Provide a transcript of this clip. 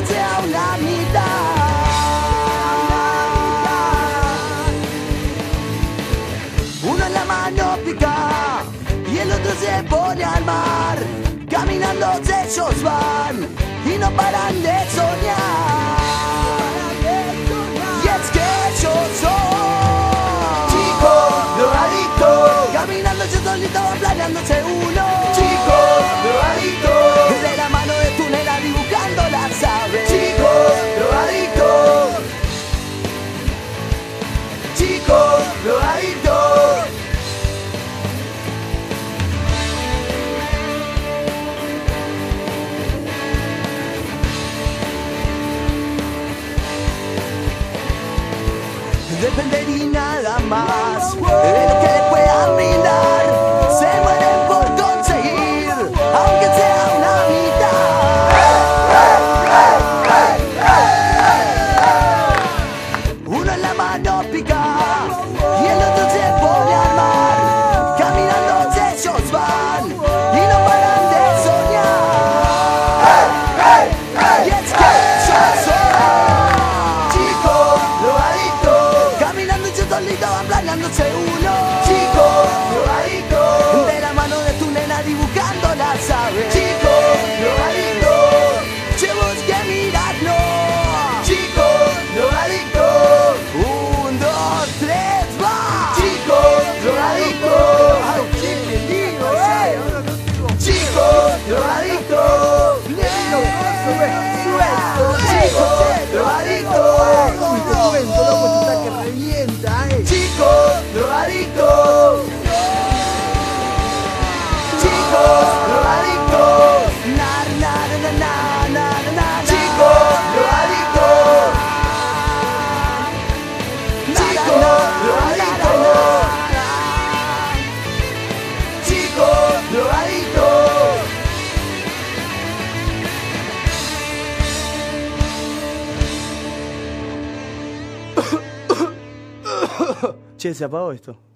sea una mitad. Uno en la mano pica y el otro se pone al mar. Caminando ellos van y no paran de soñar. Y es que ellos son chicos drogadictos, caminando ellos solitos, planeándose uno. Chicos drogadictos, de la mano de tu nena dibujando las aves. Chicos drogadictos, chicos drogadictos. Depender y nada más de lo que puedan brindar. Se mueren por conseguir, aunque sea una mitad. Uno en la mano pica y el otro se pone al mar. Caminando ellos van y no paran de soñar. Y es que ellos son chicos drogadictos, caminando ellos solitos van planeándose uno. Chicos drogadictos, de la mano de tu nena dibujando las aves. Chicos drogadictos, llevos que mirarlo. Chicos drogadictos, 1, 2, 3, va. Chicos drogadictos, ay, qué lindo, chicos drogadictos, chicos drogadictos, que revienta, chicos drogadictos, chicos drogadictos, na na na na na na, chicos drogadictos, chicos drogadictos, chicos drogadictos. Che, se apagó esto.